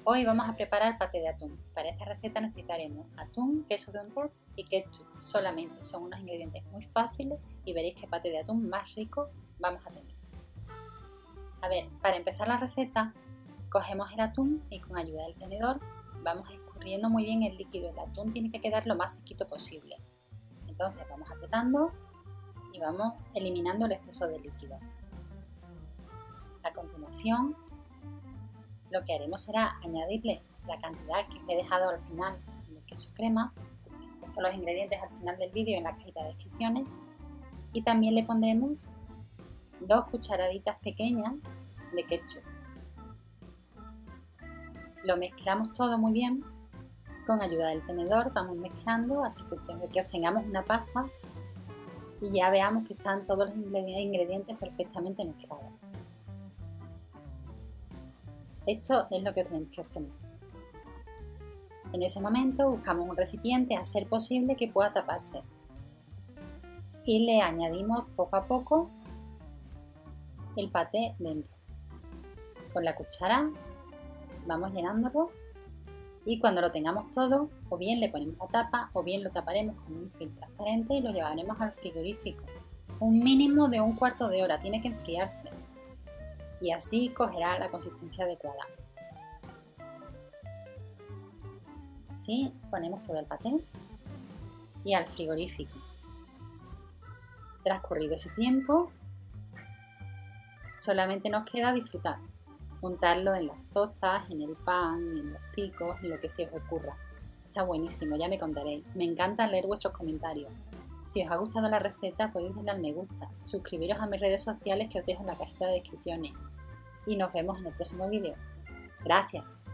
Hoy vamos a preparar paté de atún. Para esta receta necesitaremos atún, queso de Unrup y ketchup solamente. Son unos ingredientes muy fáciles y veréis qué paté de atún más rico vamos a tener. A ver, para empezar la receta, cogemos el atún y con ayuda del tenedor vamos escurriendo muy bien el líquido. El atún tiene que quedar lo más sequito posible. Entonces vamos apretando y vamos eliminando el exceso de líquido. A continuación, lo que haremos será añadirle la cantidad que os he dejado al final de queso crema. He puesto los ingredientes al final del vídeo en la cajita de descripciones. Y también le pondremos 2 cucharaditas pequeñas de ketchup. Lo mezclamos todo muy bien. Con ayuda del tenedor vamos mezclando hasta que obtengamos una pasta y ya veamos que están todos los ingredientes perfectamente mezclados. Esto es lo que tenemos que obtener. En ese momento buscamos un recipiente a ser posible que pueda taparse y le añadimos poco a poco el paté dentro. Con la cuchara vamos llenándolo y cuando lo tengamos todo, o bien le ponemos la tapa o bien lo taparemos con un film transparente y lo llevaremos al frigorífico. Un mínimo de un cuarto de hora, tiene que enfriarse y así cogerá la consistencia adecuada. Así ponemos todo el paté y al frigorífico. Transcurrido ese tiempo, solamente nos queda disfrutar. Untarlo en las tostas, en el pan, en los picos, en lo que se os ocurra. Está buenísimo, ya me contaréis. Me encanta leer vuestros comentarios. Si os ha gustado la receta podéis darle al me gusta, suscribiros a mis redes sociales que os dejo en la cajita de descripciones y nos vemos en el próximo vídeo. Gracias.